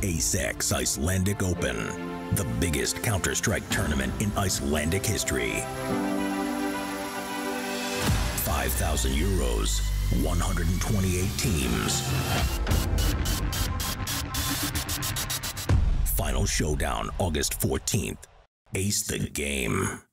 X Icelandic Open, the biggest Counter-Strike tournament in Icelandic history. 5,000 euros, 128 teams. Final showdown, August 14th. Ace the game.